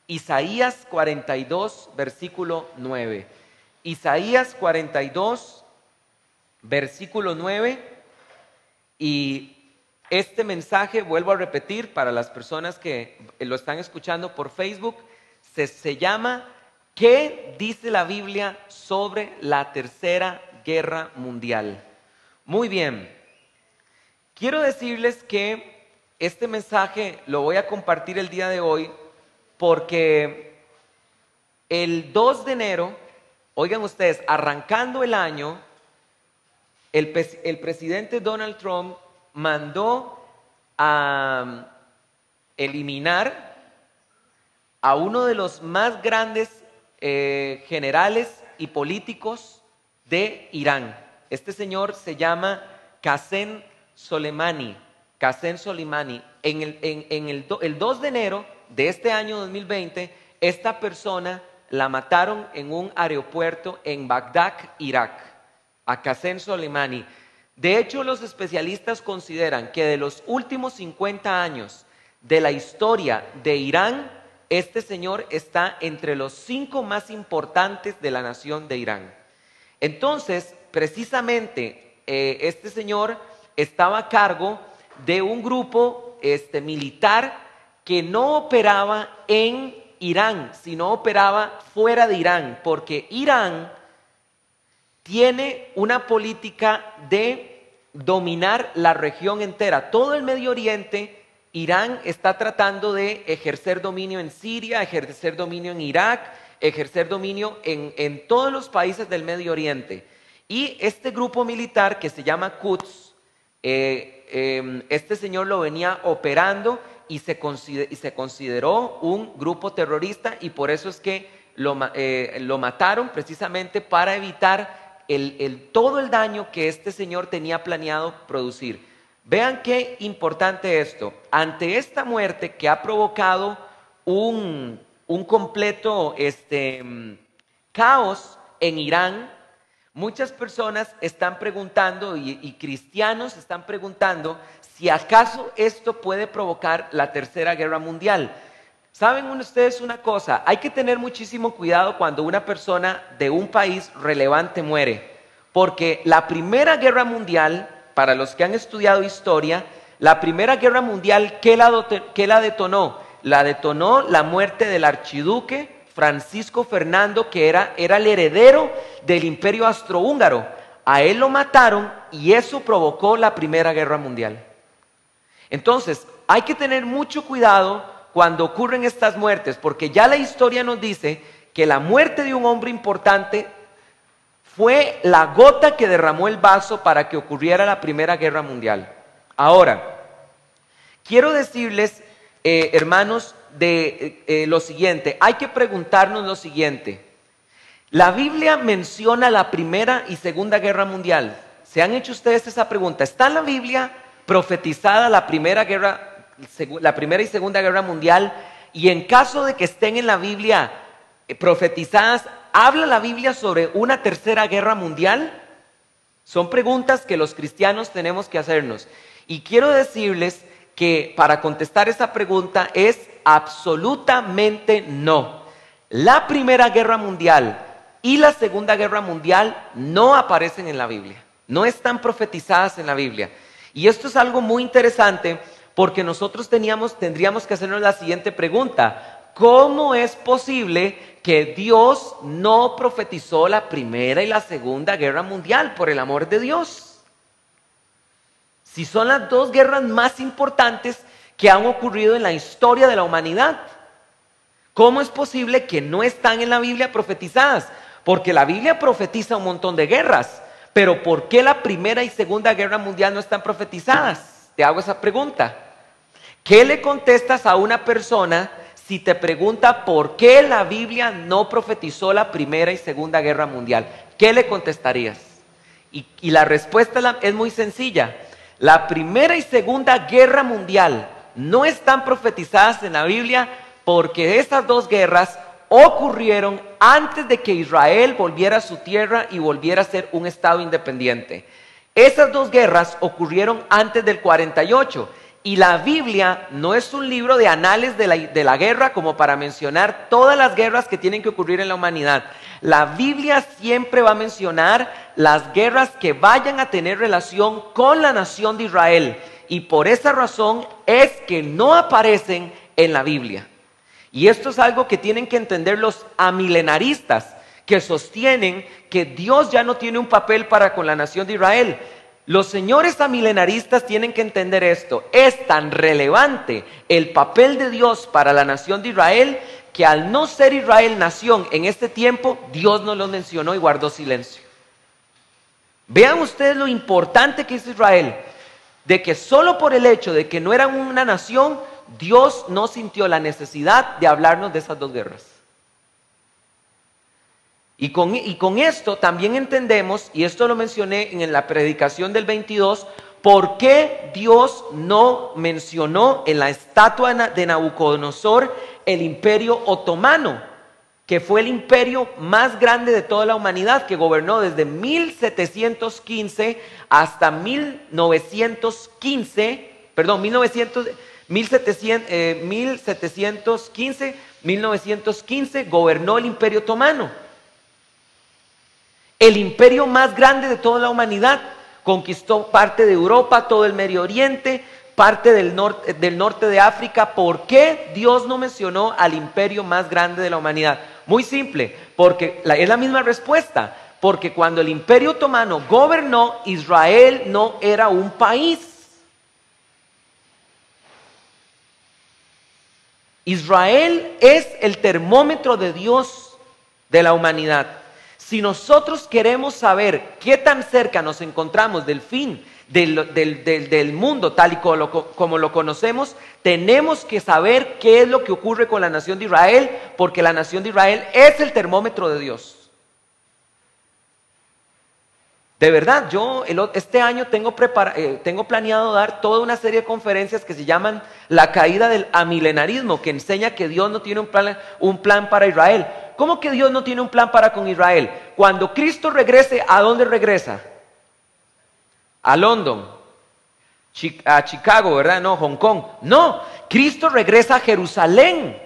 Isaías 42, versículo 9. Isaías 42, versículo 9. Y este mensaje, vuelvo a repetir, para las personas que lo están escuchando por Facebook, se llama ¿qué dice la Biblia sobre la Tercera Guerra Mundial? Muy bien, quiero decirles que este mensaje lo voy a compartir el día de hoy porque el 2 de enero, oigan ustedes, arrancando el año, el presidente Donald Trump mandó a eliminar a uno de los más grandes generales y políticos de Irán. Este señor se llama Qasem Soleimani. El 2 de enero de este año 2020, esta persona la mataron en un aeropuerto en Bagdad, Irak, a Qasem Soleimani. De hecho, los especialistas consideran que de los últimos 50 años de la historia de Irán, este señor está entre los 5 más importantes de la nación de Irán. Entonces, precisamente, este señor estaba a cargo de un grupo militar que no operaba en Irán, sino operaba fuera de Irán, porque Irán tiene una política de dominar la región entera. Todo el Medio Oriente, Irán está tratando de ejercer dominio en Siria, ejercer dominio en Irak, ejercer dominio en todos los países del Medio Oriente. Y este grupo militar que se llama Quds, este señor lo venía operando y se consideró un grupo terrorista, y por eso es que lo mataron, precisamente para evitar todo el daño que este señor tenía planeado producir. Vean qué importante esto. Ante esta muerte que ha provocado un completo caos en Irán, muchas personas están preguntando, y cristianos están preguntando, si acaso esto puede provocar la Tercera Guerra Mundial. ¿Saben ustedes una cosa? Hay que tener muchísimo cuidado cuando una persona de un país relevante muere, porque la Primera Guerra Mundial, para los que han estudiado historia, la Primera Guerra Mundial, ¿qué la detonó? La detonó la muerte del archiduque Francisco Fernando, que era el heredero del Imperio Austrohúngaro. A él lo mataron y eso provocó la Primera Guerra Mundial. Entonces, hay que tener mucho cuidado cuando ocurren estas muertes, porque ya la historia nos dice que la muerte de un hombre importante fue la gota que derramó el vaso para que ocurriera la Primera Guerra Mundial. Ahora, quiero decirles, hermanos, lo siguiente. Hay que preguntarnos lo siguiente. La Biblia menciona la Primera y Segunda Guerra Mundial. ¿Se han hecho ustedes esa pregunta? ¿Está en la Biblia profetizada la Primera y Segunda Guerra Mundial? Y en caso de que estén en la Biblia profetizadas, ¿habla la Biblia sobre una Tercera Guerra Mundial? Son preguntas que los cristianos tenemos que hacernos. Y quiero decirles que para contestar esa pregunta es absolutamente no. La Primera Guerra Mundial y la Segunda Guerra Mundial no aparecen en la Biblia, no están profetizadas en la Biblia. Y esto es algo muy interesante porque nosotros tendríamos que hacernos la siguiente pregunta: ¿cómo es posible que Dios no profetizó la Primera y la Segunda Guerra Mundial, por el amor de Dios? Si son las dos guerras más importantes que han ocurrido en la historia de la humanidad, ¿cómo es posible que no están en la Biblia profetizadas? Porque la Biblia profetiza un montón de guerras, pero ¿por qué la Primera y Segunda Guerra Mundial no están profetizadas? Te hago esa pregunta. ¿Qué le contestas a una persona si te pregunta por qué la Biblia no profetizó la Primera y Segunda Guerra Mundial? ¿Qué le contestarías? Y la respuesta es muy sencilla. La Primera y Segunda Guerra Mundial no están profetizadas en la Biblia porque esas dos guerras ocurrieron antes de que Israel volviera a su tierra y volviera a ser un estado independiente. Esas dos guerras ocurrieron antes del 48 Y la Biblia no es un libro de anales de la guerra como para mencionar todas las guerras que tienen que ocurrir en la humanidad. La Biblia siempre va a mencionar las guerras que vayan a tener relación con la nación de Israel. Y por esa razón es que no aparecen en la Biblia. Y esto es algo que tienen que entender los amilenaristas, que sostienen que Dios ya no tiene un papel para con la nación de Israel. Los señores amilenaristas tienen que entender esto. Es tan relevante el papel de Dios para la nación de Israel que al no ser Israel nación en este tiempo, Dios no lo mencionó y guardó silencio. Vean ustedes lo importante que es Israel, de que solo por el hecho de que no eran una nación, Dios no sintió la necesidad de hablarnos de esas dos guerras. Y con esto también entendemos, y esto lo mencioné en la predicación del 22, por qué Dios no mencionó en la estatua de Nabucodonosor el imperio otomano, que fue el imperio más grande de toda la humanidad, que gobernó desde 1715 hasta 1915 gobernó el imperio otomano. El imperio más grande de toda la humanidad. Conquistó parte de Europa, todo el Medio Oriente, parte del norte de África. ¿Por qué Dios no mencionó al imperio más grande de la humanidad? Muy simple, porque es la misma respuesta. Porque cuando el imperio otomano gobernó, Israel no era un país. Israel es el termómetro de Dios de la humanidad. Si nosotros queremos saber qué tan cerca nos encontramos del fin del mundo tal y como lo conocemos, tenemos que saber qué es lo que ocurre con la nación de Israel, porque la nación de Israel es el termómetro de Dios. De verdad, yo este año tengo planeado dar toda una serie de conferencias que se llaman La caída del amilenarismo, que enseña que Dios no tiene un plan para Israel. ¿Cómo que Dios no tiene un plan para con Israel? Cuando Cristo regrese, ¿a dónde regresa? A London, a Chicago, ¿verdad? No, Hong Kong. No, Cristo regresa a Jerusalén.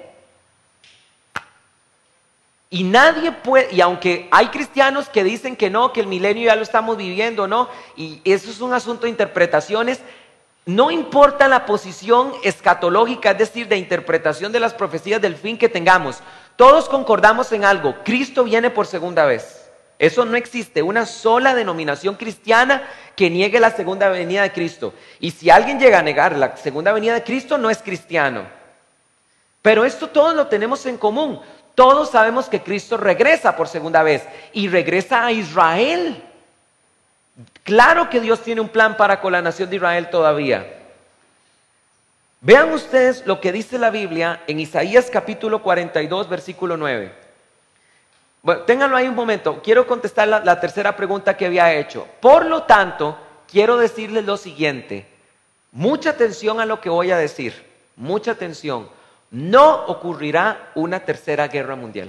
Y nadie puede, y aunque hay cristianos que dicen que no, que el milenio ya lo estamos viviendo, no, y eso es un asunto de interpretaciones, no importa la posición escatológica, es decir, de interpretación de las profecías del fin que tengamos, todos concordamos en algo: Cristo viene por segunda vez. Eso no existe una sola denominación cristiana que niegue la segunda venida de Cristo. Y si alguien llega a negar la segunda venida de Cristo, no es cristiano. Pero esto todos lo tenemos en común. Todos sabemos que Cristo regresa por segunda vez y regresa a Israel. Claro que Dios tiene un plan para con la nación de Israel todavía. Vean ustedes lo que dice la Biblia en Isaías capítulo 42, versículo 9. Bueno, ténganlo ahí un momento. Quiero contestar la tercera pregunta que había hecho. Por lo tanto, quiero decirles lo siguiente. Mucha atención a lo que voy a decir. Mucha atención. No ocurrirá una tercera guerra mundial.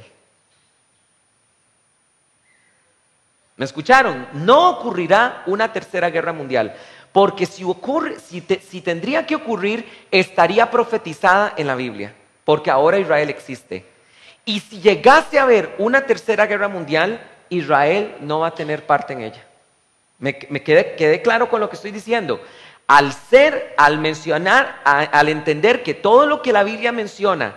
¿Me escucharon? No ocurrirá una tercera guerra mundial. Porque si ocurre, si tendría que ocurrir, estaría profetizada en la Biblia. Porque ahora Israel existe. Y si llegase a haber una tercera guerra mundial, Israel no va a tener parte en ella. Quedé claro con lo que estoy diciendo. Al mencionar, al entender que todo lo que la Biblia menciona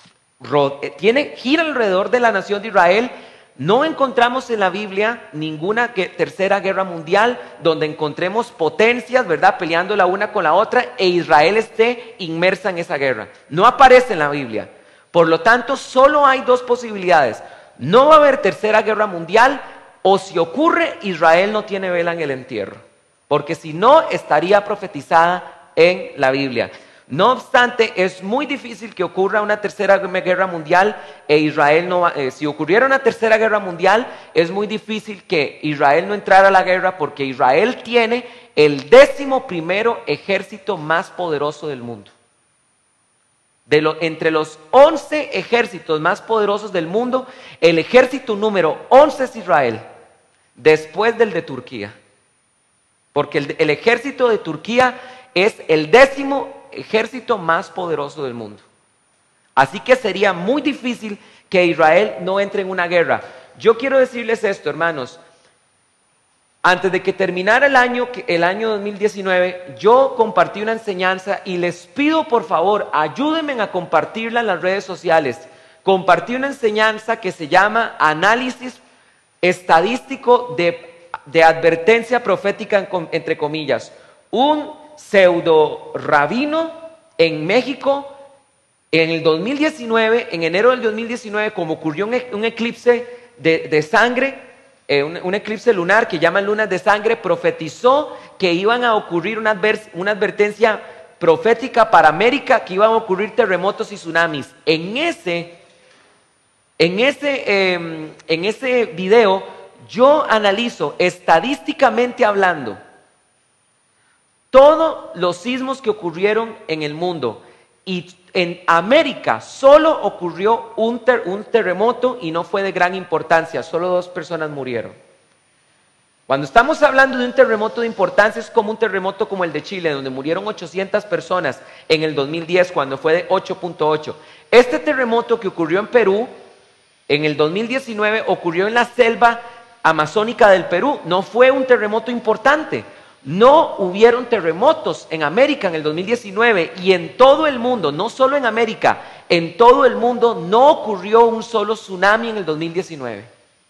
gira alrededor de la nación de Israel, no encontramos en la Biblia ninguna tercera guerra mundial donde encontremos potencias, ¿verdad?, peleando la una con la otra e Israel esté inmersa en esa guerra. No aparece en la Biblia. Por lo tanto, solo hay dos posibilidades. No va a haber tercera guerra mundial, o si ocurre, Israel no tiene vela en el entierro. Porque si no, estaría profetizada en la Biblia. No obstante, es muy difícil que ocurra una tercera guerra mundial e Israel no va. Si ocurriera una tercera guerra mundial, es muy difícil que Israel no entrara a la guerra, porque Israel tiene el 11º ejército más poderoso del mundo. Entre los 11 ejércitos más poderosos del mundo, el ejército número 11 es Israel, después del de Turquía. Porque el ejército de Turquía es el 10º ejército más poderoso del mundo. Así que sería muy difícil que Israel no entre en una guerra. Yo quiero decirles esto, hermanos. Antes de que terminara el año 2019, yo compartí una enseñanza y les pido por favor, ayúdenme a compartirla en las redes sociales. Compartí una enseñanza que se llama Análisis Estadístico de Advertencia Profética, entre comillas. Un pseudo rabino en México en el 2019, en enero del 2019, como ocurrió un eclipse de sangre, un eclipse lunar que llaman lunas de sangre, profetizó que iban a ocurrir una advertencia profética para América, que iban a ocurrir terremotos y tsunamis. En ese video yo analizo estadísticamente hablando todos los sismos que ocurrieron en el mundo, y en América solo ocurrió un terremoto y no fue de gran importancia, solo 2 personas murieron. Cuando estamos hablando de un terremoto de importancia, es como un terremoto como el de Chile, donde murieron 800 personas en el 2010, cuando fue de 8.8. Este terremoto que ocurrió en Perú en el 2019 ocurrió en la selva amazónica del Perú, no fue un terremoto importante. No hubieron terremotos en América en el 2019, y en todo el mundo, no solo en América, en todo el mundo no ocurrió un solo tsunami en el 2019.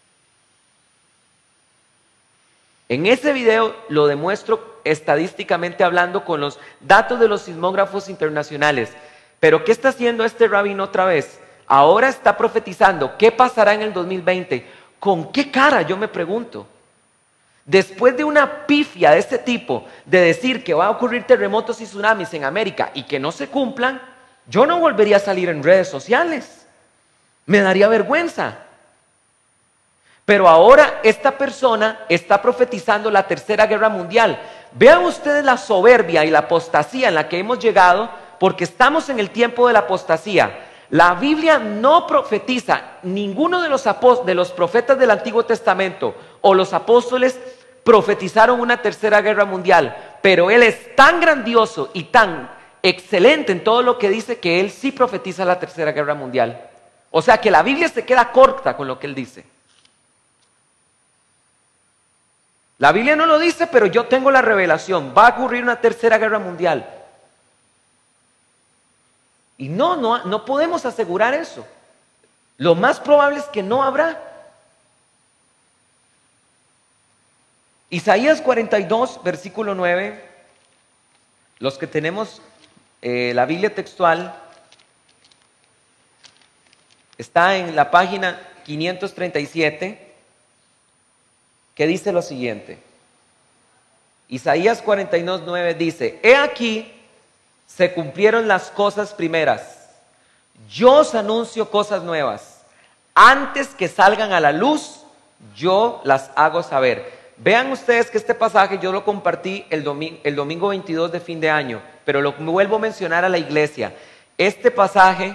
En ese video lo demuestro estadísticamente hablando con los datos de los sismógrafos internacionales. Pero ¿qué está haciendo este rabino otra vez? Ahora está profetizando qué pasará en el 2020. ¿Con qué cara? Yo me pregunto. Después de una pifia de este tipo, de decir que va a ocurrir terremotos y tsunamis en América y que no se cumplan, yo no volvería a salir en redes sociales. Me daría vergüenza. Pero ahora esta persona está profetizando la tercera guerra mundial. Vean ustedes la soberbia y la apostasía en la que hemos llegado, porque estamos en el tiempo de la apostasía. La Biblia no profetiza, ninguno de los profetas del Antiguo Testamento o los apóstoles profetizaron una tercera guerra mundial, pero Él es tan grandioso y tan excelente en todo lo que dice que Él sí profetiza la tercera guerra mundial. O sea que la Biblia se queda corta con lo que Él dice. La Biblia no lo dice, pero yo tengo la revelación, va a ocurrir una tercera guerra mundial. Y no podemos asegurar eso. Lo más probable es que no habrá. Isaías 42, versículo 9. Los que tenemos la Biblia textual, está en la página 537, que dice lo siguiente. Isaías 42, 9 dice: He aquí, se cumplieron las cosas primeras. Yo os anuncio cosas nuevas. Antes que salgan a la luz, yo las hago saber. Vean ustedes que este pasaje yo lo compartí el domingo 22 de fin de año, pero lo vuelvo a mencionar a la iglesia. Este pasaje,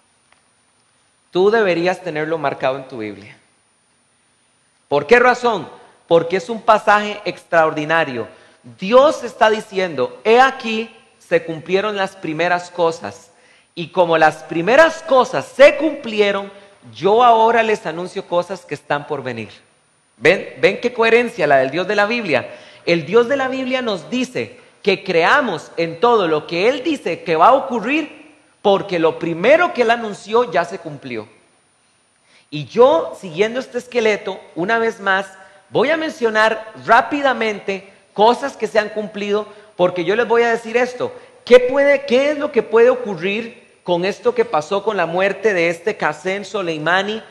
tú deberías tenerlo marcado en tu Biblia. ¿Por qué razón? Porque es un pasaje extraordinario. Dios está diciendo: he aquí, se cumplieron las primeras cosas, y como las primeras cosas se cumplieron, yo ahora les anuncio cosas que están por venir. ¿Ven qué coherencia la del Dios de la Biblia? El Dios de la Biblia nos dice que creamos en todo lo que Él dice que va a ocurrir, porque lo primero que Él anunció ya se cumplió. Y yo, siguiendo este esqueleto, una vez más, voy a mencionar rápidamente cosas que se han cumplido, porque yo les voy a decir esto. ¿Qué es lo que puede ocurrir con esto que pasó con la muerte de este Qasem Soleimani,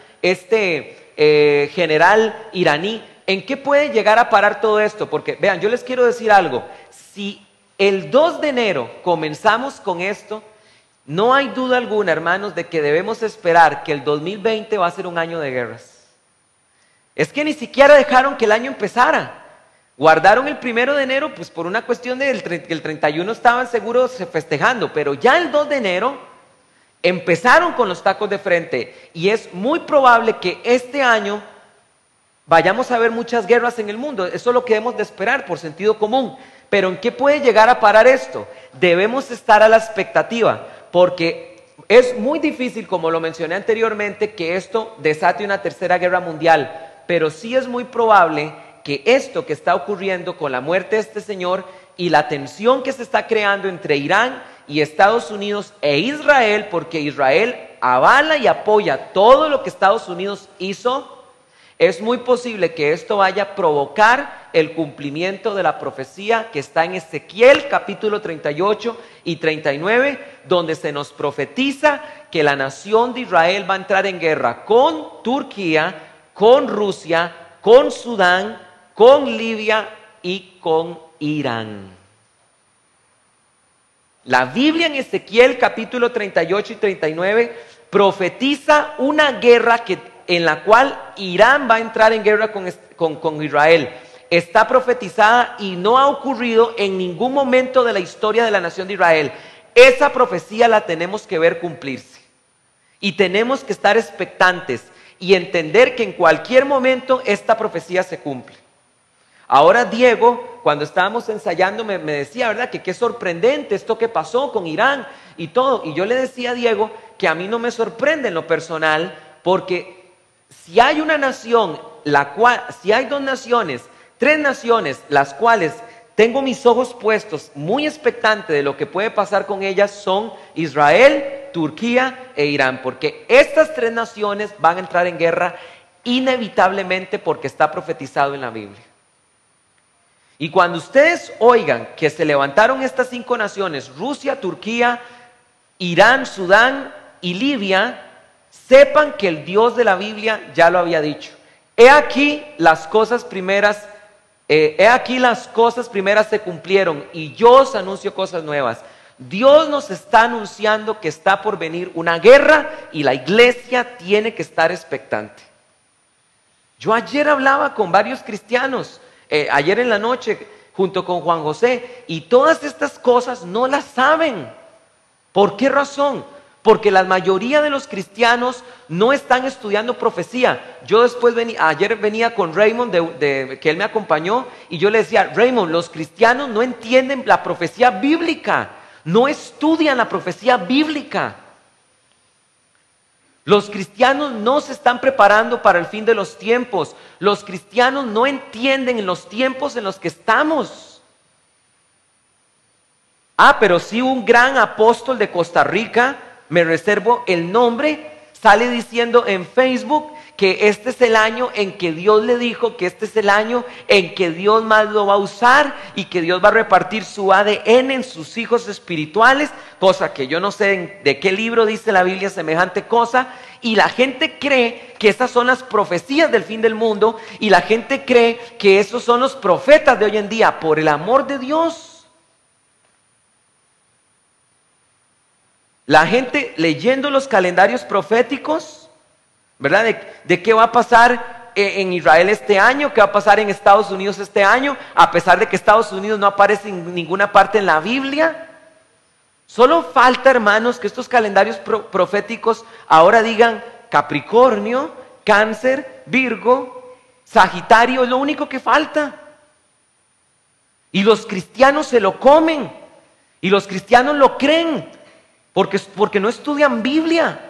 general iraní? ¿En qué puede llegar a parar todo esto? Porque, vean, yo les quiero decir algo. Si el 2 de enero comenzamos con esto, no hay duda alguna, hermanos, de que debemos esperar que el 2020 va a ser un año de guerras. Es que ni siquiera dejaron que el año empezara. Guardaron el 1 de enero, pues por una cuestión de que el 31 estaban seguros festejando, pero ya el 2 de enero empezaron con los tacos de frente, y es muy probable que este año vayamos a ver muchas guerras en el mundo. Eso es lo que debemos de esperar por sentido común. Pero ¿en qué puede llegar a parar esto? Debemos estar a la expectativa, porque es muy difícil, como lo mencioné anteriormente, que esto desate una tercera guerra mundial, pero sí es muy probable que esto que está ocurriendo con la muerte de este señor y la tensión que se está creando entre Irán y Estados Unidos e Israel, porque Israel avala y apoya todo lo que Estados Unidos hizo, es muy posible que esto vaya a provocar el cumplimiento de la profecía que está en Ezequiel capítulo 38 y 39, donde se nos profetiza que la nación de Israel va a entrar en guerra con Turquía, con Rusia, con Sudán, con Libia y con Irán. La Biblia en Ezequiel capítulo 38 y 39 profetiza una guerra en la cual Irán va a entrar en guerra con Israel. Está profetizada y no ha ocurrido en ningún momento de la historia de la nación de Israel. Esa profecía la tenemos que ver cumplirse. Y tenemos que estar expectantes y entender que en cualquier momento esta profecía se cumple. Ahora Diego, cuando estábamos ensayando, me decía, ¿verdad? Que qué sorprendente esto que pasó con Irán y todo. Y yo le decía a Diego que a mí no me sorprende en lo personal, porque si hay una nación, si hay dos naciones, tres naciones, las cuales tengo mis ojos puestos, muy expectante de lo que puede pasar con ellas, son Israel, Turquía e Irán, porque estas tres naciones van a entrar en guerra inevitablemente porque está profetizado en la Biblia. Y cuando ustedes oigan que se levantaron estas 5 naciones, Rusia, Turquía, Irán, Sudán y Libia, sepan que el Dios de la Biblia ya lo había dicho. He aquí las cosas primeras se cumplieron y yo os anuncio cosas nuevas. Dios nos está anunciando que está por venir una guerra y la iglesia tiene que estar expectante. Yo ayer hablaba con varios cristianos, ayer en la noche junto con Juan José, y todas estas cosas no las saben. ¿Por qué razón? Porque la mayoría de los cristianos no están estudiando profecía. Yo ayer venía con Raymond, que él me acompañó, y yo le decía, Raymond, los cristianos no entienden la profecía bíblica, no estudian la profecía bíblica. Los cristianos no se están preparando para el fin de los tiempos. Los cristianos no entienden los tiempos en los que estamos. Pero sí un gran apóstol de Costa Rica, me reservo el nombre, sale diciendo en Facebook que este es el año en que Dios le dijo que este es el año en que Dios más lo va a usar y que Dios va a repartir su ADN en sus hijos espirituales, cosa que yo no sé de qué libro dice la Biblia semejante cosa, y la gente cree que esas son las profecías del fin del mundo, y la gente cree que esos son los profetas de hoy en día. Por el amor de Dios, la gente leyendo los calendarios proféticos, ¿verdad? De qué va a pasar en Israel este año, qué va a pasar en Estados Unidos este año, a pesar de que Estados Unidos no aparece en ninguna parte en la Biblia. Solo falta, hermanos, que estos calendarios proféticos ahora digan Capricornio, Cáncer, Virgo, Sagitario, es lo único que falta. Y los cristianos se lo comen, y los cristianos lo creen, porque no estudian Biblia.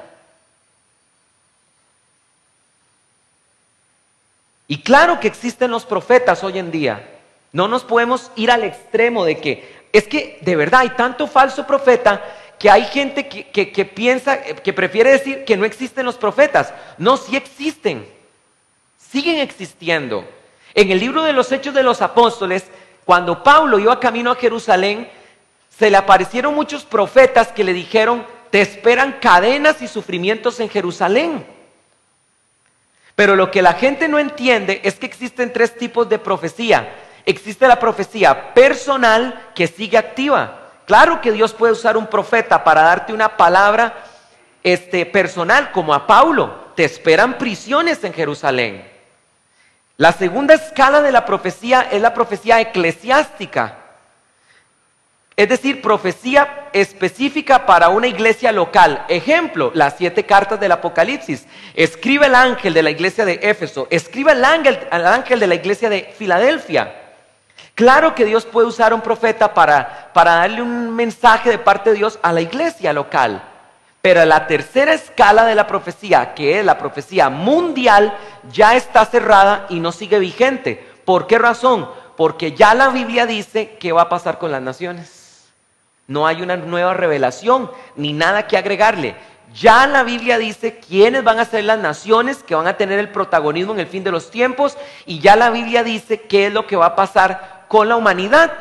Y claro que existen los profetas hoy en día. No nos podemos ir al extremo de que, es que de verdad hay tanto falso profeta que hay gente que piensa, que prefiere decir que no existen los profetas. No, sí existen. Siguen existiendo. En el libro de los Hechos de los Apóstoles, cuando Pablo iba camino a Jerusalén, se le aparecieron muchos profetas que le dijeron, te esperan cadenas y sufrimientos en Jerusalén. Pero lo que la gente no entiende es que existen 3 tipos de profecía. Existe la profecía personal que sigue activa. Claro que Dios puede usar un profeta para darte una palabra personal, como a Pablo. Te esperan prisiones en Jerusalén. La segunda escala de la profecía es la profecía eclesiástica. Es decir, profecía específica para una iglesia local. Ejemplo, las 7 cartas del Apocalipsis. Escribe el ángel de la iglesia de Éfeso. Escribe al ángel de la iglesia de Filadelfia. Claro que Dios puede usar a un profeta para darle un mensaje de parte de Dios a la iglesia local. Pero la tercera escala de la profecía, que es la profecía mundial, ya está cerrada y no sigue vigente. ¿Por qué razón? Porque ya la Biblia dice qué va a pasar con las naciones. No hay una nueva revelación ni nada que agregarle. Ya la Biblia dice quiénes van a ser las naciones que van a tener el protagonismo en el fin de los tiempos, y ya la Biblia dice qué es lo que va a pasar con la humanidad.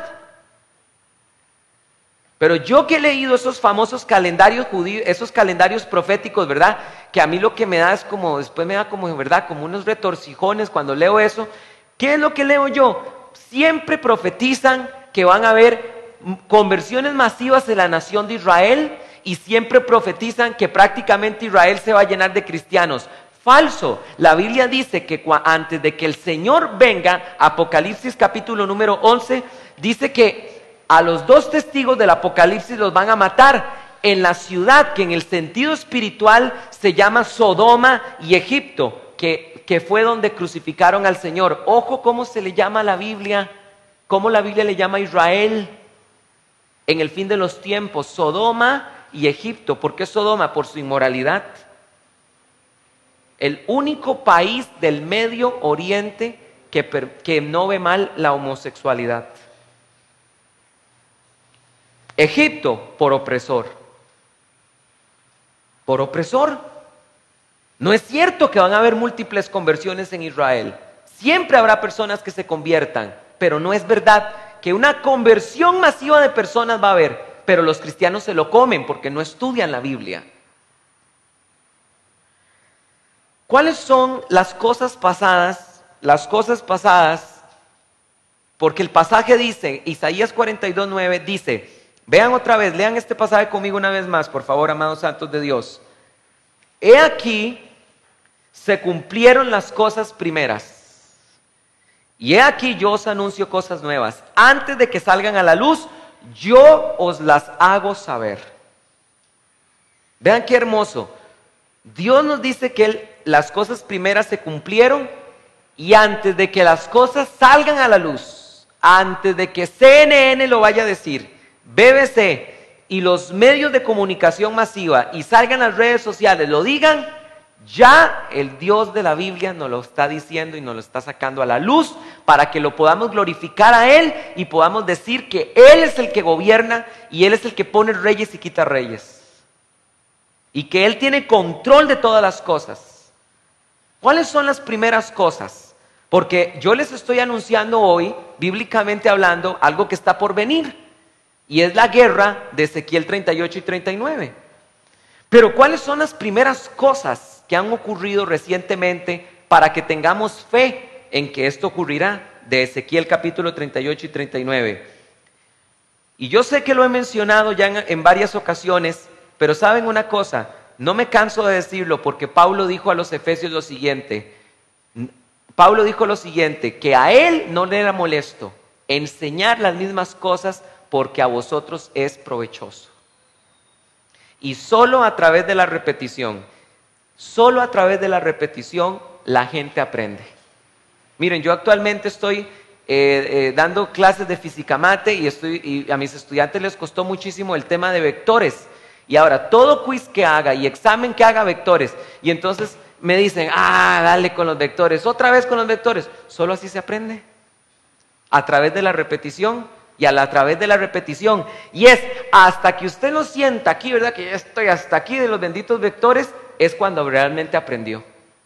Pero yo que he leído esos famosos calendarios judíos, esos calendarios proféticos, ¿verdad? Que a mí lo que me da es como, después me da como, ¿verdad? Como unos retorcijones cuando leo eso. ¿Qué es lo que leo yo? Siempre profetizan que van a haber conversiones masivas en la nación de Israel, y siempre profetizan que prácticamente Israel se va a llenar de cristianos. Falso. La Biblia dice que antes de que el Señor venga, Apocalipsis capítulo número 11, dice que a los 2 testigos del Apocalipsis los van a matar en la ciudad que en el sentido espiritual se llama Sodoma y Egipto, que fue donde crucificaron al Señor. Ojo cómo se le llama a la Biblia, cómo la Biblia le llama a Israel en el fin de los tiempos, Sodoma y Egipto. ¿Por qué Sodoma? Por su inmoralidad. El único país del Medio Oriente que no ve mal la homosexualidad. Egipto, por opresor. Por opresor. No es cierto que van a haber múltiples conversiones en Israel. Siempre habrá personas que se conviertan, pero no es verdad que una conversión masiva de personas va a haber, pero los cristianos se lo comen porque no estudian la Biblia. ¿Cuáles son las cosas pasadas? Las cosas pasadas, porque el pasaje dice, Isaías 42:9 dice, vean otra vez, lean este pasaje conmigo una vez más, por favor, amados santos de Dios. He aquí, se cumplieron las cosas primeras, y he aquí yo os anuncio cosas nuevas. Antes de que salgan a la luz, yo os las hago saber. Vean qué hermoso. Dios nos dice que las cosas primeras se cumplieron, y antes de que las cosas salgan a la luz, antes de que CNN lo vaya a decir, BBC y los medios de comunicación masiva y salgan las redes sociales, lo digan, ya el Dios de la Biblia nos lo está diciendo y nos lo está sacando a la luz para que lo podamos glorificar a Él y podamos decir que Él es el que gobierna y Él es el que pone reyes y quita reyes. Y que Él tiene control de todas las cosas. ¿Cuáles son las primeras cosas? Porque yo les estoy anunciando hoy, bíblicamente hablando, algo que está por venir. Y es la guerra de Ezequiel 38 y 39. Pero ¿cuáles son las primeras cosas que han ocurrido recientemente para que tengamos fe en que esto ocurrirá? De Ezequiel capítulo 38 y 39. Y yo sé que lo he mencionado ya en varias ocasiones, pero ¿saben una cosa? No me canso de decirlo porque Pablo dijo a los Efesios lo siguiente. Pablo dijo lo siguiente, que a él no le era molesto enseñar las mismas cosas porque a vosotros es provechoso. Y solo a través de la repetición, la gente aprende. Miren, yo actualmente estoy dando clases de física mate y a mis estudiantes les costó muchísimo el tema de vectores. Y ahora todo quiz que haga y examen que haga vectores. Y entonces me dicen, dale con los vectores, otra vez con los vectores. Solo así se aprende. A través de la repetición. Y a través de la repetición. Y es hasta que usted lo sienta aquí, ¿verdad? Que ya estoy hasta aquí de los benditos vectores, es cuando realmente aprendió.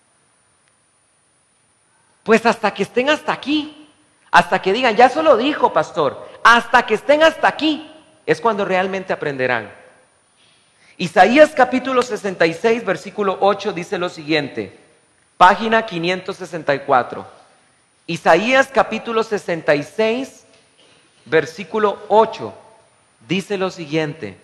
Pues hasta que estén hasta aquí, hasta que digan, ya eso lo dijo pastor, hasta que estén hasta aquí, es cuando realmente aprenderán. Isaías capítulo 66, versículo 8 dice lo siguiente, página 564. Isaías capítulo 66, versículo 8, dice lo siguiente.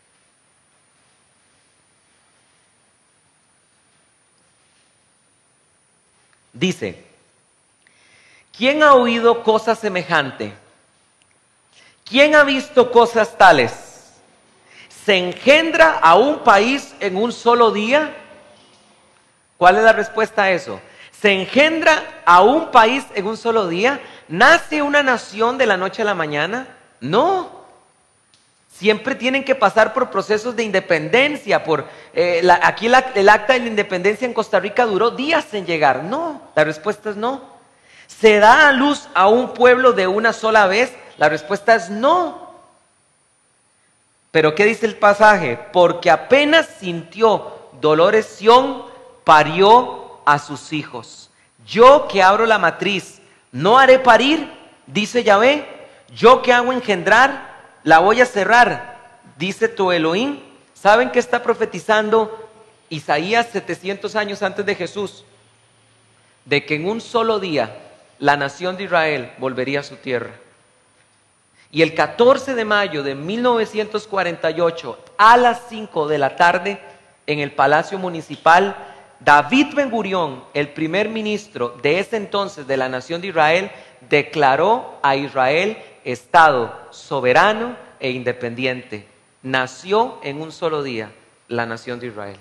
Dice, ¿quién ha oído cosa semejante? ¿Quién ha visto cosas tales? ¿Se engendra a un país en un solo día? ¿Cuál es la respuesta a eso? ¿Se engendra a un país en un solo día? ¿nace una nación de la noche a la mañana? No. Siempre tienen que pasar por procesos de independencia. Aquí el acta de la independencia en Costa Rica duró días en llegar. No, la respuesta es no. ¿Se da a luz a un pueblo de una sola vez? La respuesta es no. Pero ¿qué dice el pasaje? Porque apenas sintió dolores Sión, parió a sus hijos. Yo que abro la matriz, no haré parir, dice Yahvé. Yo que hago engendrar, la voy a cerrar, dice tu Elohim. ¿Saben qué está profetizando Isaías 700 años antes de Jesús? De que en un solo día la nación de Israel volvería a su tierra. Y el 14 de mayo de 1948, a las 5 de la tarde, en el Palacio Municipal, David Ben Gurión, el primer ministro de ese entonces de la nación de Israel, declaró a Israel Estado soberano e independiente. Nació en un solo día la nación de Israel.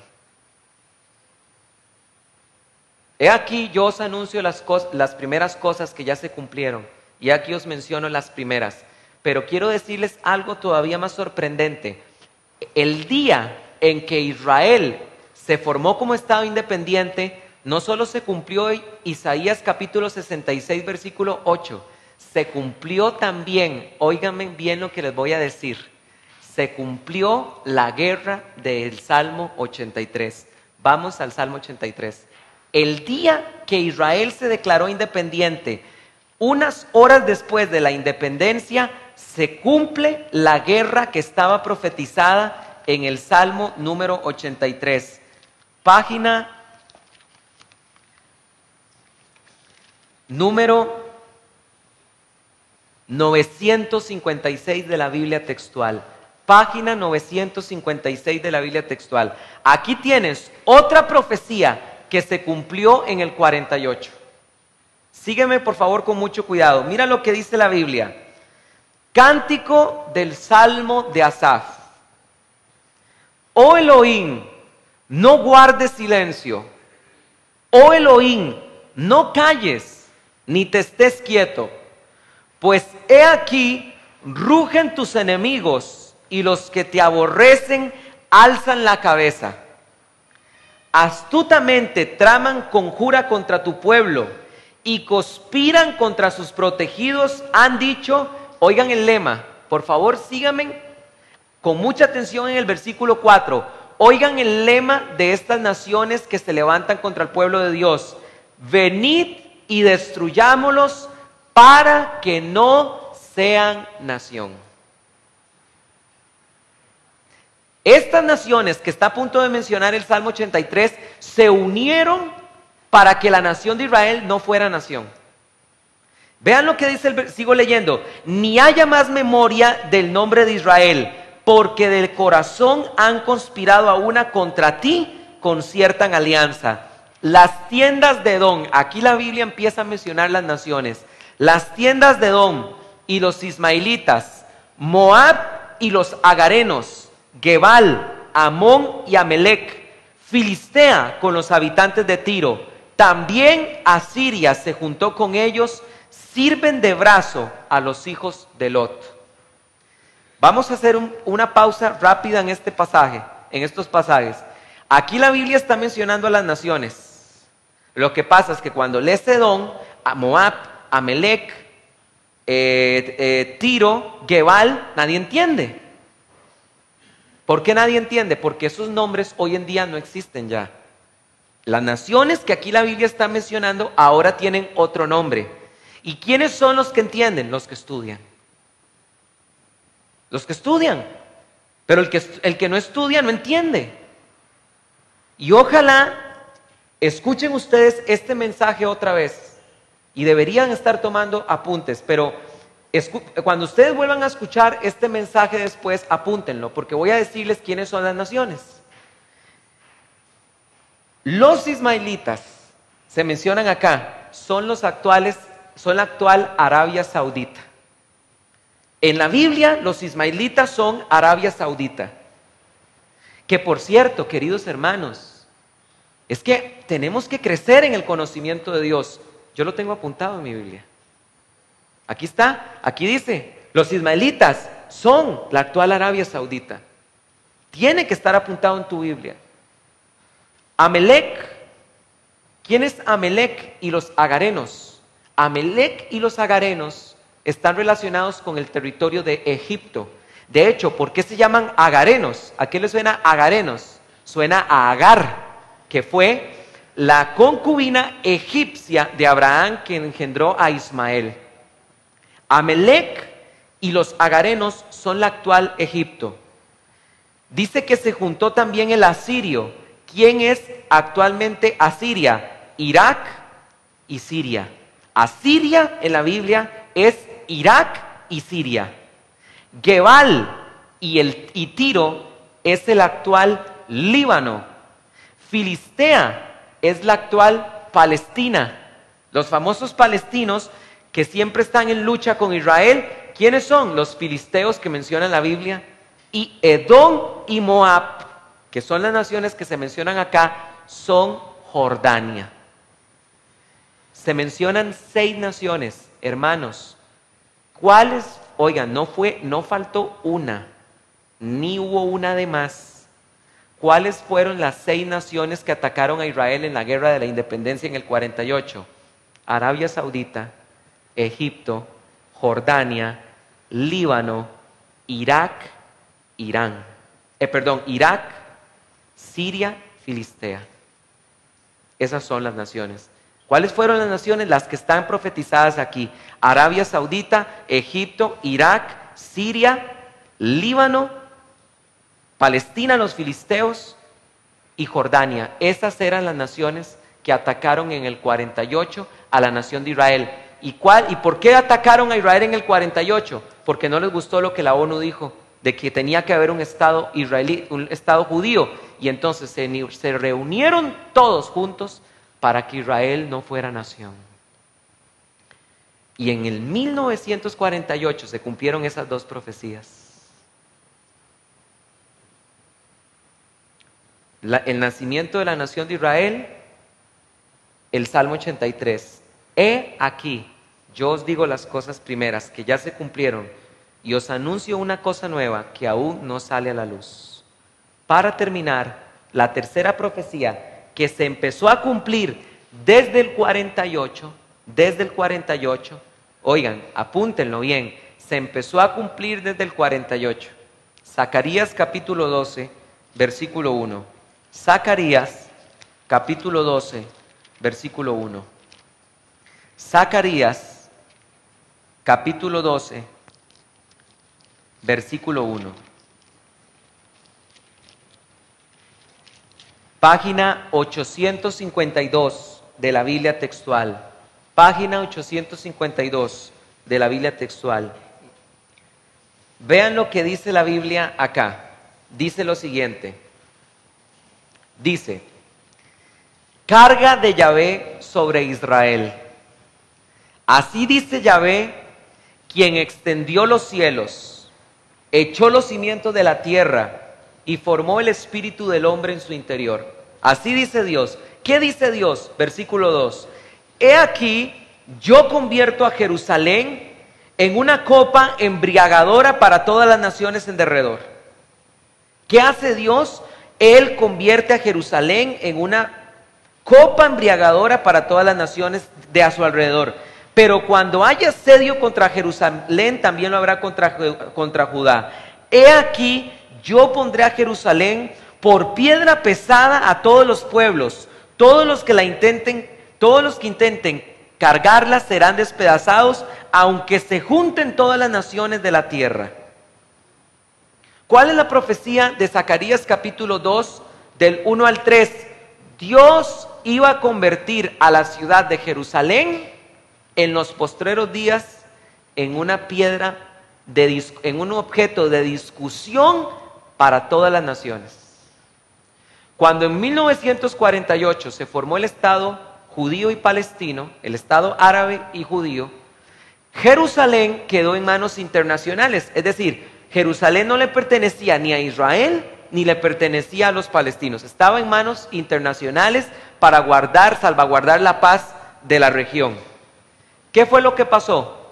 He aquí yo os anuncio las primeras cosas que ya se cumplieron, y aquí os menciono las primeras. Pero quiero decirles algo todavía más sorprendente. El día en que Israel se formó como Estado independiente, no solo se cumplió Isaías capítulo 66, versículo 8, se cumplió también, óiganme bien lo que les voy a decir, se cumplió la guerra del Salmo 83. Vamos al Salmo 83. El día que Israel se declaró independiente, unas horas después de la independencia, se cumple la guerra que estaba profetizada en el Salmo número 83. Página número 956 de la Biblia textual. Página 956 de la Biblia textual. Aquí tienes otra profecía que se cumplió en el 48. Sígueme por favor con mucho cuidado. Mira lo que dice la Biblia. Cántico del Salmo de Asaf. Oh Elohim, no guardes silencio. Oh Elohim, no calles, ni te estés quieto. Pues he aquí, rugen tus enemigos, y los que te aborrecen alzan la cabeza. Astutamente traman conjura contra tu pueblo, y conspiran contra sus protegidos. Han dicho, oigan el lema, por favor síganme con mucha atención en el versículo 4. Oigan el lema de estas naciones que se levantan contra el pueblo de Dios. Venid y destruyámoslos para que no sean nación. Estas naciones que está a punto de mencionar el Salmo 83 se unieron para que la nación de Israel no fuera nación. Vean lo que dice, sigo leyendo. Ni haya más memoria del nombre de Israel, porque del corazón han conspirado a una contra ti, conciertan alianza. Las tiendas de Edom, aquí la Biblia empieza a mencionar las naciones. Las tiendas de Edom y los ismaelitas, Moab y los agarenos, Gebal, Amón y Amelec, Filistea con los habitantes de Tiro, también Asiria se juntó con ellos, sirven de brazo a los hijos de Lot. Vamos a hacer una pausa rápida en este pasaje, en estos pasajes. Aquí la Biblia está mencionando a las naciones. Lo que pasa es que cuando lees Edom, a Moab, Amelec, Tiro, Gebal, nadie entiende. ¿Por qué nadie entiende? Porque esos nombres hoy en día no existen ya. Las naciones que aquí la Biblia está mencionando ahora tienen otro nombre. ¿Y quiénes son los que entienden? Los que estudian. Los que estudian. Pero el que no estudia no entiende. Y ojalá escuchen ustedes este mensaje otra vez. Y deberían estar tomando apuntes, pero cuando ustedes vuelvan a escuchar este mensaje después, apúntenlo, porque voy a decirles quiénes son las naciones. Los ismaelitas, se mencionan acá, son la actual Arabia Saudita. En la Biblia, los ismaelitas son Arabia Saudita. Que por cierto, queridos hermanos, es que tenemos que crecer en el conocimiento de Dios. Yo lo tengo apuntado en mi Biblia. Aquí está, aquí dice, los ismaelitas son la actual Arabia Saudita. Tiene que estar apuntado en tu Biblia. Amelec, ¿quién es Amelec y los agarenos? Amelec y los agarenos están relacionados con el territorio de Egipto. De hecho, ¿por qué se llaman agarenos? ¿A qué le suena agarenos? Suena a Agar, que fue la concubina egipcia de Abraham que engendró a Ismael. Amelec y los agarenos son la actual Egipto. Dice que se juntó también el asirio. ¿Quién es actualmente Asiria? Irak y Siria. Asiria en la Biblia es Irak y Siria. Gebal y Tiro es el actual Líbano. Filistea es la actual Palestina. Los famosos palestinos que siempre están en lucha con Israel, ¿quiénes son? Los filisteos que menciona la Biblia. Y Edom y Moab, que son las naciones que se mencionan acá, son Jordania. Se mencionan 6 naciones, hermanos. ¿Cuáles? Oigan, no faltó una, ni hubo una de más. ¿Cuáles fueron las 6 naciones que atacaron a Israel en la guerra de la independencia en el 48? Arabia Saudita, Egipto, Jordania, Líbano, Irak, Irak, Siria, Filistea. Esas son las naciones. ¿Cuáles fueron las naciones? Las que están profetizadas aquí. Arabia Saudita, Egipto, Irak, Siria, Líbano, Palestina, los filisteos y Jordania. Esas eran las naciones que atacaron en el 48 a la nación de Israel. ¿Y por qué atacaron a Israel en el 48? Porque no les gustó lo que la ONU dijo, de que tenía que haber un Estado israelí, un Estado judío. Y entonces se reunieron todos juntos para que Israel no fuera nación. Y en el 1948 se cumplieron esas 2 profecías. El nacimiento de la nación de Israel, el Salmo 83. He aquí, yo os digo las cosas primeras que ya se cumplieron, y os anuncio una cosa nueva que aún no sale a la luz. Para terminar, la tercera profecía que se empezó a cumplir desde el 48, oigan, apúntenlo bien, se empezó a cumplir desde el 48. Zacarías capítulo 12, versículo 1. Zacarías capítulo 12, versículo 1. Zacarías capítulo 12, versículo 1. Página 852 de la Biblia textual. Página 852 de la Biblia textual. Vean lo que dice la Biblia acá. Dice lo siguiente. Dice: carga de Yahvé sobre Israel. Así dice Yahvé, quien extendió los cielos, echó los cimientos de la tierra y formó el espíritu del hombre en su interior. Así dice Dios. ¿Qué dice Dios? Versículo 2. He aquí, yo convierto a Jerusalén en una copa embriagadora para todas las naciones en derredor. ¿Qué hace Dios? Él convierte a Jerusalén en una copa embriagadora para todas las naciones de a su alrededor. Pero cuando haya asedio contra Jerusalén, también lo habrá contra Judá. He aquí, yo pondré a Jerusalén por piedra pesada a todos los pueblos. Todos los que intenten cargarla serán despedazados, aunque se junten todas las naciones de la tierra. ¿Cuál es la profecía de Zacarías capítulo 2, del 1 al 3? Dios iba a convertir a la ciudad de Jerusalén en los postreros días en una piedra, en un objeto de discusión para todas las naciones. Cuando en 1948 se formó el Estado judío y palestino, el Estado árabe y judío, Jerusalén quedó en manos internacionales. Es decir, Jerusalén no le pertenecía ni a Israel ni le pertenecía a los palestinos. Estaba en manos internacionales para salvaguardar la paz de la región. ¿Qué fue lo que pasó?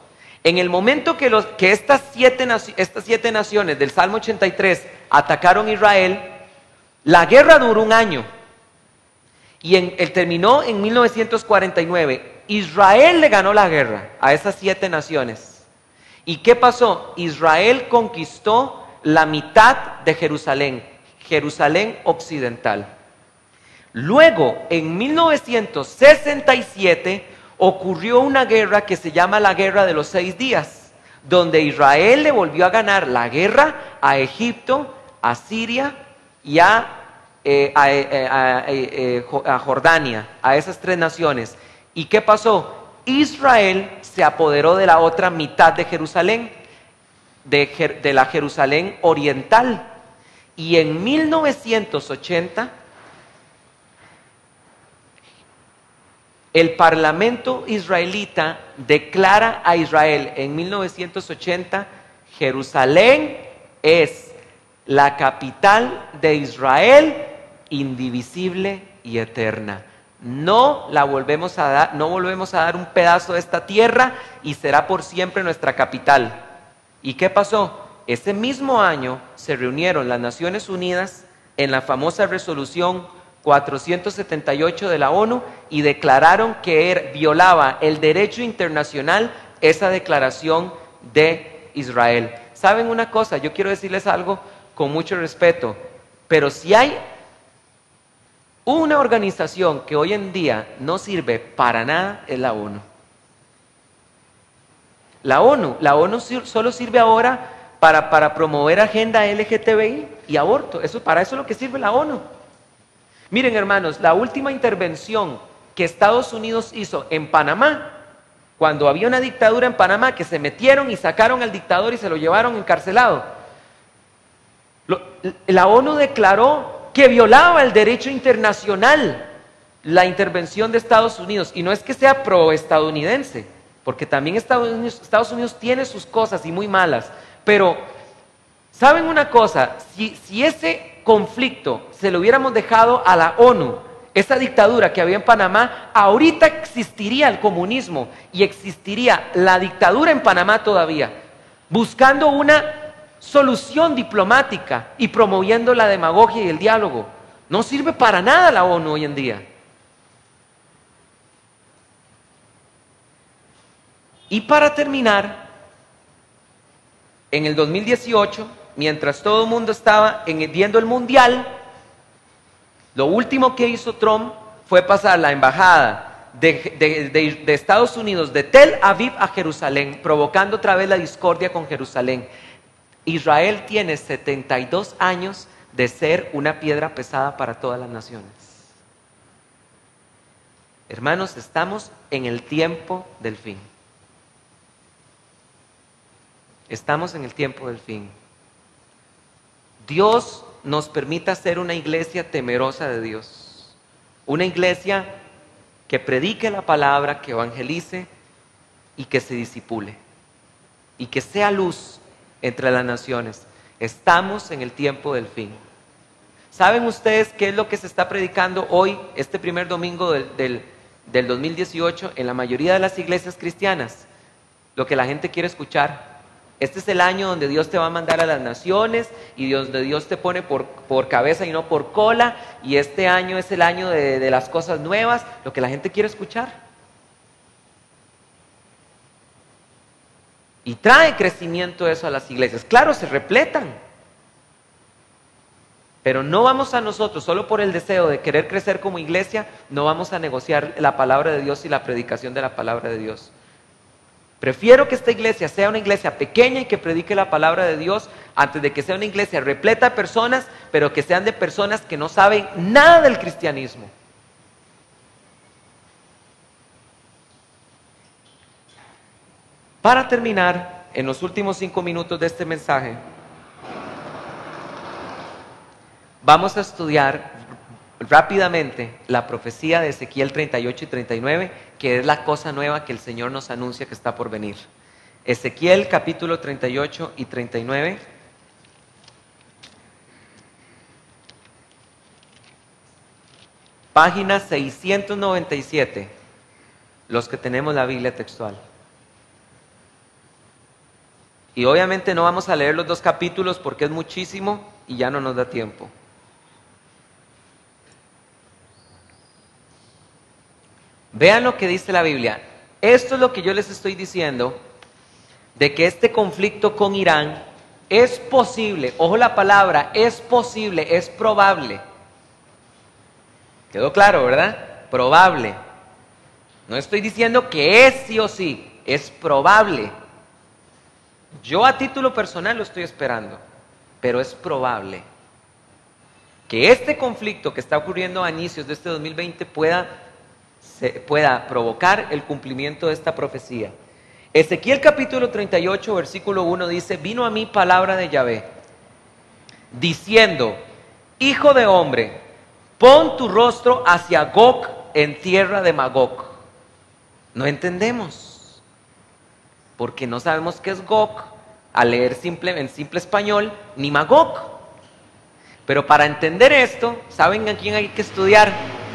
En el momento que estas siete naciones del Salmo 83 atacaron a Israel, la guerra duró un año y terminó en 1949. Israel le ganó la guerra a esas 7 naciones. ¿Y qué pasó? Israel conquistó la mitad de Jerusalén, Jerusalén occidental. Luego, en 1967, ocurrió una guerra que se llama la Guerra de los 6 días, donde Israel le volvió a ganar la guerra a Egipto, a Siria y a Jordania, a esas 3 naciones. ¿Y qué pasó? Israel se apoderó de la otra mitad de Jerusalén, de la Jerusalén oriental. Y en 1980, el parlamento israelita declara a Israel en 1980, Jerusalén es la capital de Israel, indivisible y eterna. No volvemos a dar un pedazo de esta tierra y será por siempre nuestra capital. ¿Y qué pasó? Ese mismo año se reunieron las Naciones Unidas en la famosa resolución 478 de la ONU y declararon que violaba el derecho internacional esa declaración de Israel. ¿Saben una cosa? Yo quiero decirles algo con mucho respeto, pero si hay una organización que hoy en día no sirve para nada, es la ONU. La ONU solo sirve ahora para promover agenda LGTBI y aborto. Para eso es lo que sirve la ONU. Miren, hermanos, la última intervención que Estados Unidos hizo en Panamá, cuando había una dictadura en Panamá, que se metieron y sacaron al dictador y se lo llevaron encarcelado, la ONU declaró que violaba el derecho internacional la intervención de Estados Unidos. Y no es que sea pro-estadounidense, porque también Estados Unidos tiene sus cosas y muy malas. Pero, ¿saben una cosa? Si ese conflicto se lo hubiéramos dejado a la ONU, esa dictadura que había en Panamá, ahorita existiría el comunismo y existiría la dictadura en Panamá todavía, buscando una solución diplomática y promoviendo la demagogia y el diálogo. No sirve para nada la ONU hoy en día. Y para terminar, en el 2018, mientras todo el mundo estaba viendo el mundial, lo último que hizo Trump fue pasar la embajada de Estados Unidos de Tel Aviv a Jerusalén, provocando otra vez la discordia con Jerusalén. Israel tiene 72 años de ser una piedra pesada para todas las naciones. Hermanos, estamos en el tiempo del fin. Estamos en el tiempo del fin. Dios nos permita ser una iglesia temerosa de Dios. Una iglesia que predique la palabra, que evangelice y que se discipule. Y que sea luz entre las naciones. Estamos en el tiempo del fin. ¿Saben ustedes qué es lo que se está predicando hoy, este primer domingo del 2018, en la mayoría de las iglesias cristianas? Lo que la gente quiere escuchar. Este es el año donde Dios te va a mandar a las naciones y donde Dios te pone por cabeza y no por cola, y este año es el año de las cosas nuevas, lo que la gente quiere escuchar. Y trae crecimiento eso a las iglesias. Claro, se repletan. Pero no vamos a nosotros, solo por el deseo de querer crecer como iglesia, no vamos a negociar la palabra de Dios y la predicación de la palabra de Dios. Prefiero que esta iglesia sea una iglesia pequeña y que predique la palabra de Dios antes de que sea una iglesia repleta de personas, pero que sean de personas que no saben nada del cristianismo. Para terminar, en los últimos 5 minutos de este mensaje, vamos a estudiar rápidamente la profecía de Ezequiel 38 y 39, que es la cosa nueva que el Señor nos anuncia que está por venir. Ezequiel capítulo 38 y 39. Página 697, los que tenemos la Biblia textual. Y obviamente no vamos a leer los 2 capítulos porque es muchísimo y ya no nos da tiempo. Vean lo que dice la Biblia. Esto es lo que yo les estoy diciendo, de que este conflicto con Irán es posible. Ojo la palabra, es posible, es probable. ¿Quedó claro, verdad? Probable. No estoy diciendo que es sí o sí, es probable. Yo a título personal lo estoy esperando, pero es probable que este conflicto que está ocurriendo a inicios de este 2020 pueda provocar el cumplimiento de esta profecía. Ezequiel capítulo 38, versículo 1 dice: vino a mí palabra de Yahvé, diciendo: hijo de hombre, pon tu rostro hacia Gog en tierra de Magog. No entendemos, porque no sabemos qué es Gog, al leer en simple español, ni Magog. Pero para entender esto, ¿saben a quién hay que estudiar?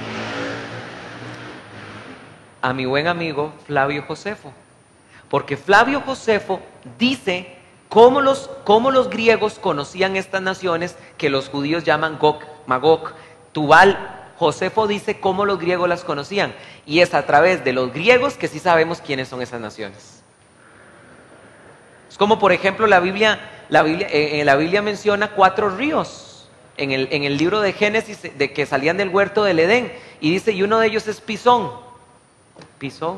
A mi buen amigo Flavio Josefo. Porque Flavio Josefo dice cómo los griegos conocían estas naciones que los judíos llaman Gog, Magog, Tubal. Josefo dice cómo los griegos las conocían. Y es a través de los griegos que sí sabemos quiénes son esas naciones. Es como, por ejemplo, la Biblia menciona 4 ríos en el libro de Génesis, de que salían del huerto del Edén. Y dice, y uno de ellos es Pisón. Pisón.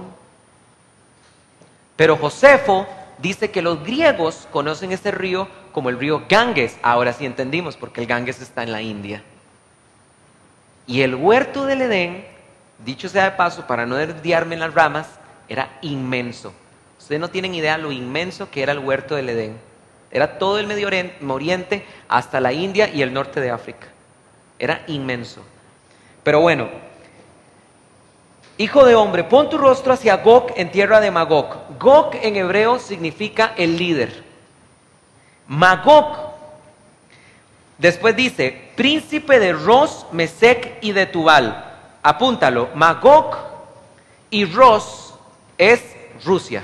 Pero Josefo dice que los griegos conocen ese río como el río Ganges. Ahora sí entendimos, porque el Ganges está en la India. Y el huerto del Edén, dicho sea de paso, para no desviarme en las ramas, era inmenso. Ustedes no tienen idea lo inmenso que era el huerto del Edén. Era todo el Medio Oriente hasta la India y el norte de África. Era inmenso. Pero bueno, hijo de hombre, pon tu rostro hacia Gog en tierra de Magog. Gog en hebreo significa el líder. Magog, después dice, príncipe de Ros, Mesec y de Tubal. Apúntalo, Magog y Ros es Rusia.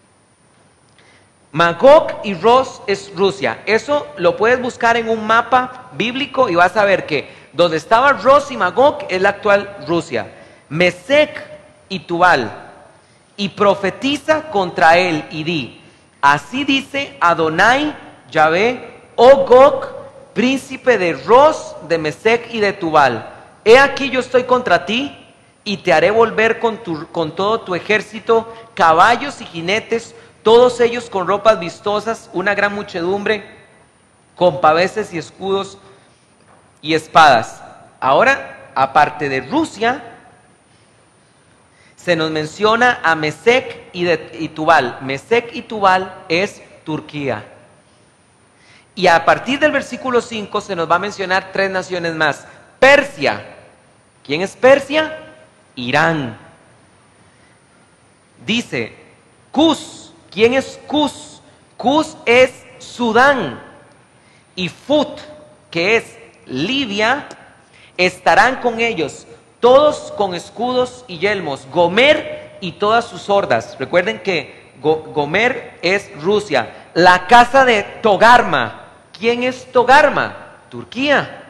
Magog y Ros es Rusia. Eso lo puedes buscar en un mapa bíblico y vas a ver que donde estaba Ros y Magog es la actual Rusia. Mesec y Tubal. Y profetiza contra él y di: así dice Adonai Yahvé, oh Gog, príncipe de Ros, de Mesec y de Tubal. He aquí yo estoy contra ti y te haré volver con todo tu ejército, caballos y jinetes, todos ellos con ropas vistosas, una gran muchedumbre, con paveses y escudos y espadas. Ahora, aparte de Rusia, se nos menciona a Mesec y Tubal. Mesec y Tubal es Turquía. Y a partir del versículo 5 se nos va a mencionar 3 naciones más. Persia. ¿Quién es Persia? Irán. Dice Cus. ¿Quién es Cus? Cus es Sudán. Y Fut, que es Libia, estarán con ellos, todos con escudos y yelmos. Gomer y todas sus hordas. Recuerden que Gomer es Rusia. La casa de Togarma. ¿Quién es Togarma? Turquía.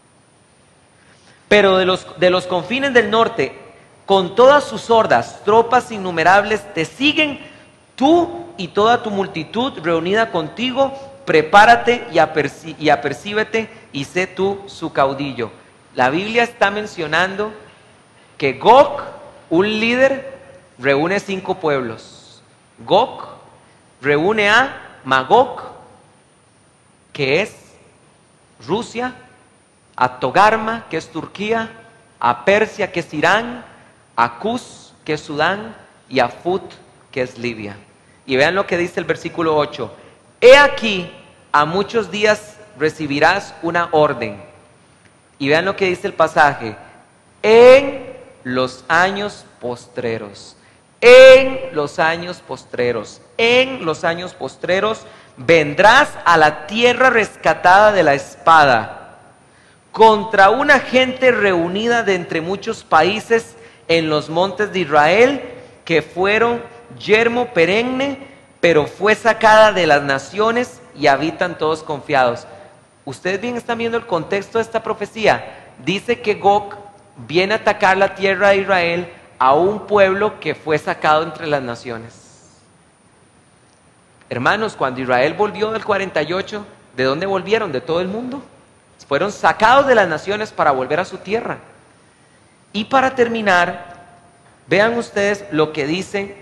Pero de los confines del norte, con todas sus hordas, tropas innumerables, te siguen. Tú y toda tu multitud reunida contigo, prepárate y apercíbete y sé tú su caudillo. La Biblia está mencionando que Gog, un líder, reúne 5 pueblos. Gog reúne a Magog, que es Rusia, a Togarma, que es Turquía, a Persia, que es Irán, a Cus, que es Sudán, y a Fut, que es Libia. Y vean lo que dice el versículo 8. He aquí, a muchos días recibirás una orden. Y vean lo que dice el pasaje. En los años postreros. En los años postreros. En los años postreros vendrás a la tierra rescatada de la espada, contra una gente reunida de entre muchos países en los montes de Israel, que fueron yermo perenne, pero fue sacada de las naciones y habitan todos confiados. Ustedes bien están viendo el contexto de esta profecía. Dice que Gog viene a atacar la tierra de Israel a un pueblo que fue sacado entre las naciones. Hermanos, cuando Israel volvió del 48, ¿de dónde volvieron? De todo el mundo. Fueron sacados de las naciones para volver a su tierra. Y para terminar, vean ustedes lo que dice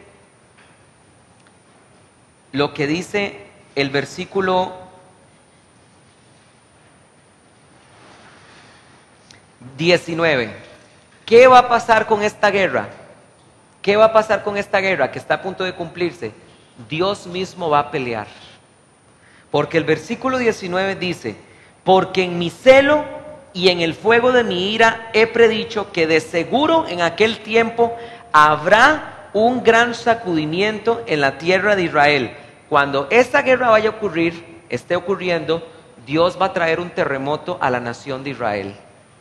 el versículo 19. ¿Qué va a pasar con esta guerra? ¿Qué va a pasar con esta guerra que está a punto de cumplirse? Dios mismo va a pelear. Porque el versículo 19 dice: porque en mi celo y en el fuego de mi ira he predicho que de seguro en aquel tiempo habrá un gran sacudimiento en la tierra de Israel. Cuando esta guerra vaya a ocurrir, esté ocurriendo, Dios va a traer un terremoto a la nación de Israel.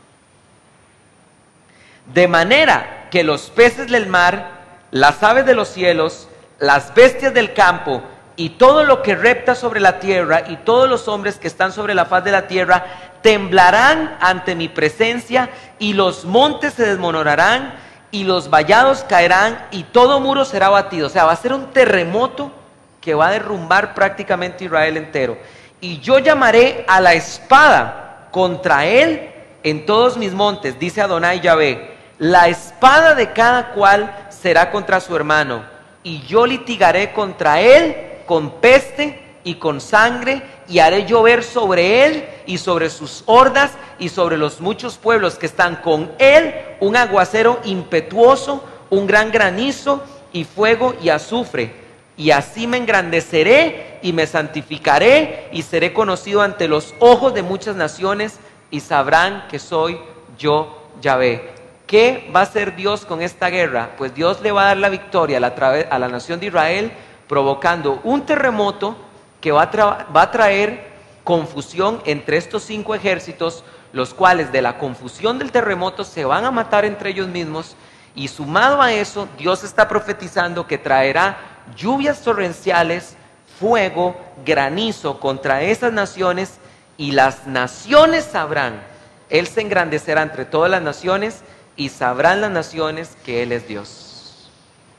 De manera que los peces del mar, las aves de los cielos, las bestias del campo y todo lo que repta sobre la tierra y todos los hombres que están sobre la faz de la tierra temblarán ante mi presencia, y los montes se desmoronarán y los vallados caerán y todo muro será batido. O sea, va a ser un terremoto que va a derrumbar prácticamente Israel entero. Y yo llamaré a la espada contra él en todos mis montes, dice Adonai Yahvé. La espada de cada cual será contra su hermano, y yo litigaré contra él con peste y con sangre, y haré llover sobre él y sobre sus hordas y sobre los muchos pueblos que están con él un aguacero impetuoso, un gran granizo y fuego y azufre. Y así me engrandeceré y me santificaré y seré conocido ante los ojos de muchas naciones, y sabrán que soy yo Yahvé. ¿Qué va a hacer Dios con esta guerra? Pues Dios le va a dar la victoria a la nación de Israel, provocando un terremoto que va a traer confusión entre estos 5 ejércitos, los cuales de la confusión del terremoto se van a matar entre ellos mismos. Y sumado a eso, Dios está profetizando que traerá lluvias torrenciales, fuego, granizo contra esas naciones, y las naciones sabrán. Él se engrandecerá entre todas las naciones, y sabrán las naciones que Él es Dios.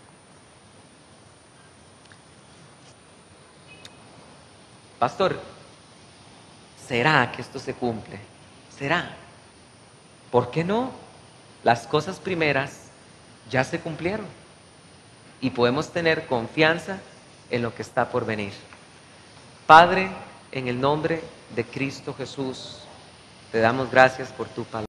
Pastor, ¿será que esto se cumple? ¿Será? ¿Por qué no? Las cosas primeras ya se cumplieron y podemos tener confianza en lo que está por venir. Padre, en el nombre de Cristo Jesús, te damos gracias por tu palabra.